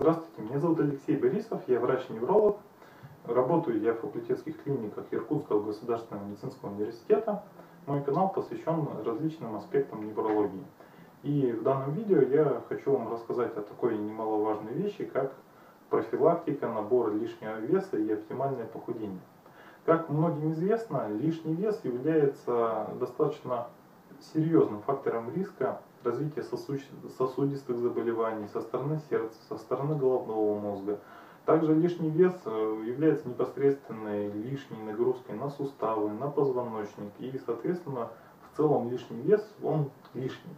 Здравствуйте, меня зовут Алексей Борисов, я врач-невролог. Работаю я в факультетских клиниках Иркутского государственного медицинского университета. Мой канал посвящен различным аспектам неврологии. И в данном видео я хочу вам рассказать о такой немаловажной вещи, как профилактика, набор лишнего веса и оптимальное похудение. Как многим известно, лишний вес является достаточно серьезным фактором риска развития сосудистых заболеваний со стороны сердца, со стороны головного мозга. Также лишний вес является непосредственной лишней нагрузкой на суставы, на позвоночник, и, соответственно, в целом лишний вес, он лишний.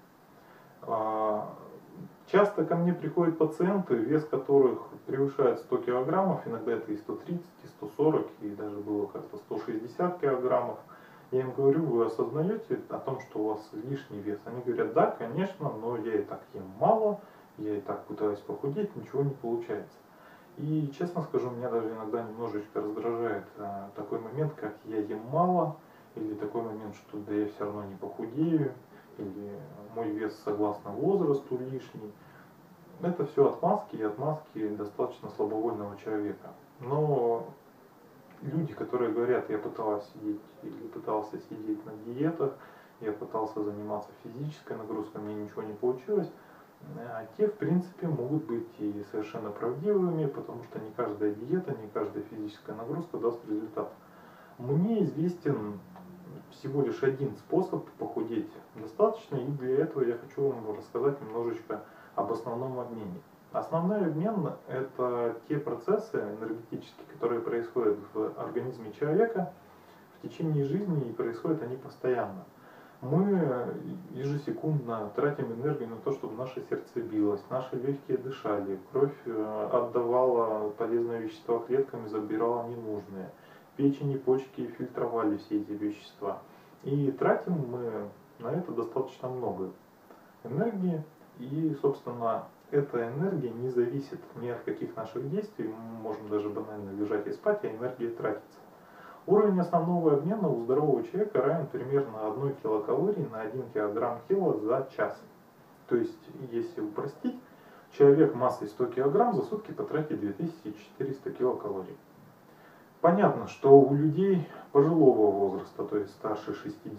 Часто ко мне приходят пациенты, вес которых превышает 100 килограммов, иногда это и 130, и 140, и даже было как-то 160 килограммов. Я им говорю: вы осознаете о том, что у вас лишний вес? Они говорят: да, конечно, но я и так ем мало, я и так пытаюсь похудеть, ничего не получается. И честно скажу, меня даже иногда немножечко раздражает такой момент, как я ем мало, или такой момент, что да я все равно не похудею, или мой вес согласно возрасту лишний. Это все отмазки, и отмазки достаточно слабовольного человека. Но люди, которые говорят: я пытался сидеть или пытался сидеть на диетах, я пытался заниматься физической нагрузкой, мне ничего не получилось, те в принципе могут быть и совершенно правдивыми, потому что не каждая диета, не каждая физическая нагрузка даст результат. Мне известен всего лишь один способ похудеть достаточно, и для этого я хочу вам рассказать немножечко об основном обмене. Основной обмен – это те процессы энергетические, которые происходят в организме человека в течение жизни, и происходят они постоянно. Мы ежесекундно тратим энергию на то, чтобы наше сердце билось, наши легкие дышали, кровь отдавала полезные вещества клеткам и забирала ненужные, печень и почки фильтровали все эти вещества. И тратим мы на это достаточно много энергии, и, собственно, эта энергия не зависит ни от каких наших действий, мы можем даже банально лежать и спать, а энергия тратится. Уровень основного обмена у здорового человека равен примерно 1 килокалории на 1 килограмм тела за час. То есть, если упростить, человек массой 100 килограмм за сутки потратит 2400 килокалорий. Понятно, что у людей пожилого возраста, то есть старше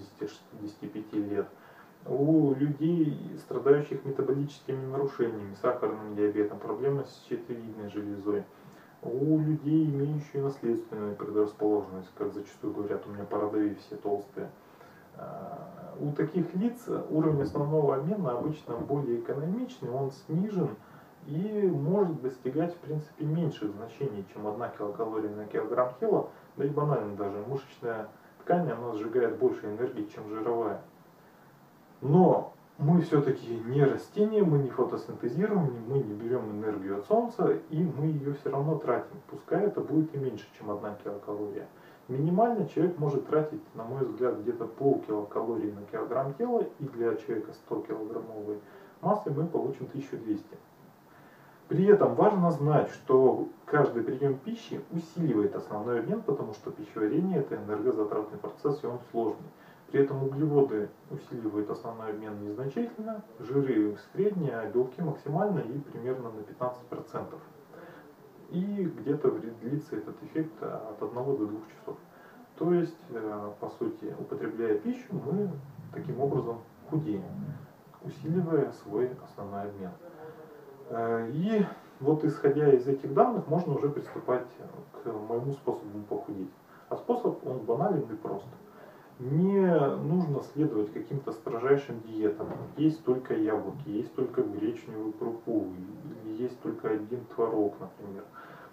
60-65 лет, у людей, страдающих метаболическими нарушениями, сахарным диабетом, проблемами с щитовидной железой, у людей, имеющих наследственную предрасположенность, как зачастую говорят: у меня по родовой все толстые. У таких лиц уровень основного обмена обычно более экономичный, он снижен и может достигать в принципе меньших значений, чем 1 килокалория на килограмм тела, да и банально даже мышечная ткань, она сжигает больше энергии, чем жировая. Но мы все-таки не растения, мы не фотосинтезируем, мы не берем энергию от солнца, и мы ее все равно тратим. Пускай это будет и меньше, чем 1 килокалория. Минимально человек может тратить, на мой взгляд, где-то полкилокалории на килограмм тела, и для человека 100-килограммовой массы мы получим 1200. При этом важно знать, что каждый прием пищи усиливает основной обмен, потому что пищеварение – это энергозатратный процесс, и он сложный. При этом углеводы усиливают основной обмен незначительно, жиры средние, а белки максимально и примерно на 15%. И где-то длится этот эффект от 1 до 2 часов. То есть, по сути, употребляя пищу, мы таким образом худеем, усиливая свой основной обмен. И вот исходя из этих данных, можно уже приступать к моему способу похудеть. А способ, он банален и прост. Не нужно следовать каким-то строжайшим диетам. Есть только яблоки, есть только гречневую крупу, или есть только один творог, например.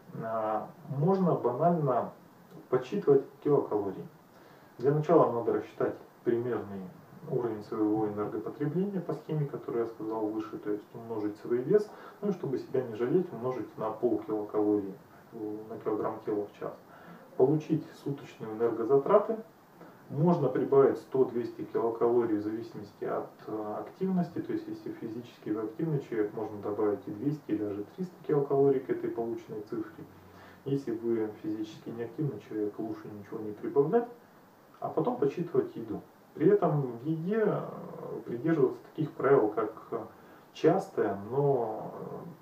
Можно банально подсчитывать килокалории. Для начала надо рассчитать примерный уровень своего энергопотребления по схеме, которую я сказал выше, то есть умножить свой вес, ну и чтобы себя не жалеть, умножить на полкилокалории на килограмм тела в час. Получить суточные энергозатраты. Можно прибавить 100-200 килокалорий в зависимости от активности, то есть если физически вы активный человек, можно добавить и 200, и даже 300 килокалорий к этой полученной цифре. Если вы физически неактивный человек, лучше ничего не прибавлять, а потом подсчитывать еду. При этом в еде придерживаться таких правил, как частое, но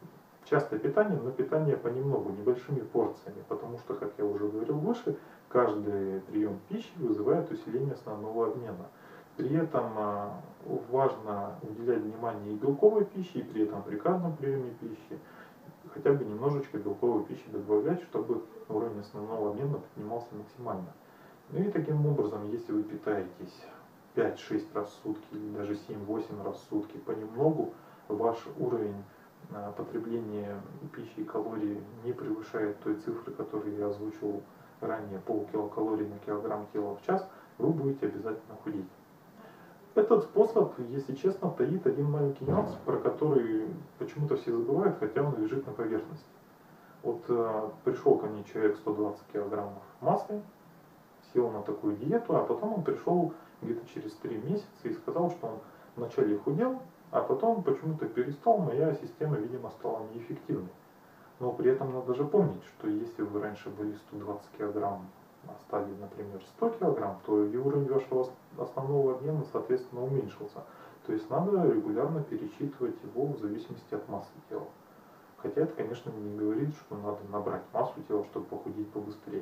частое питание, но питание понемногу, небольшими порциями, потому что, как я уже говорил выше, каждый прием пищи вызывает усиление основного обмена. При этом важно уделять внимание и белковой пище, и при этом при каждом приеме пищи хотя бы немножечко белковой пищи добавлять, чтобы уровень основного обмена поднимался максимально. Ну и таким образом, если вы питаетесь 5-6 раз в сутки или даже 7-8 раз в сутки понемногу, ваш уровень потребления пищи и калорий не превышает той цифры, которую я озвучил ранее, полкилокалорий на килограмм тела в час, вы будете обязательно худеть. Этот способ, если честно, таит один маленький нюанс, про который почему-то все забывают, хотя он лежит на поверхности. Вот пришел ко мне человек 120 килограммов массы, сел на такую диету, а потом он пришел где-то через 3 месяца и сказал, что он вначале худел, а потом почему-то перестал, моя система, видимо, стала неэффективной. Но при этом надо же помнить, что если вы раньше были 120 килограмм, а стали, например, 100 килограмм, то и уровень вашего основного объема, соответственно, уменьшился. То есть надо регулярно пересчитывать его в зависимости от массы тела. Хотя это, конечно, не говорит, что надо набрать массу тела, чтобы похудеть побыстрее.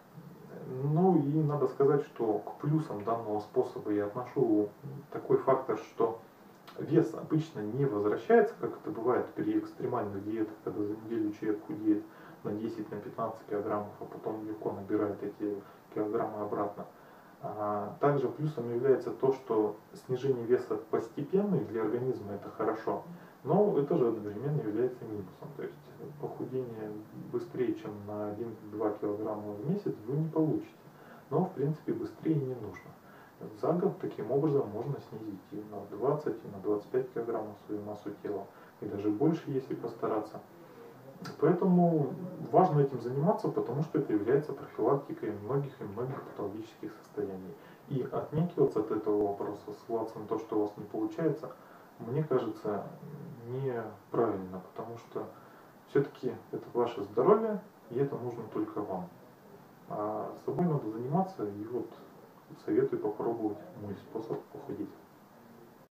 Ну и надо сказать, что к плюсам данного способа я отношу такой фактор, что вес обычно не возвращается, как это бывает при экстремальных диетах, когда за неделю человек худеет на 10-15 килограммов, а потом легко набирает эти килограммы обратно. Также плюсом является то, что снижение веса постепенно и для организма это хорошо, но это же одновременно является минусом. То есть похудение быстрее, чем на 1-2 килограмма в месяц вы не получите, но в принципе быстрее не нужно. За год таким образом можно снизить и на 20, и на 25 килограммов свою массу тела, и даже больше, если постараться. Поэтому важно этим заниматься, потому что это является профилактикой многих и многих патологических состояний. И отнекиваться от этого вопроса, ссылаться на то, что у вас не получается, мне кажется, неправильно, потому что все-таки это ваше здоровье, и это нужно только вам. А собой надо заниматься, и вот советую попробовать мой способ похудеть.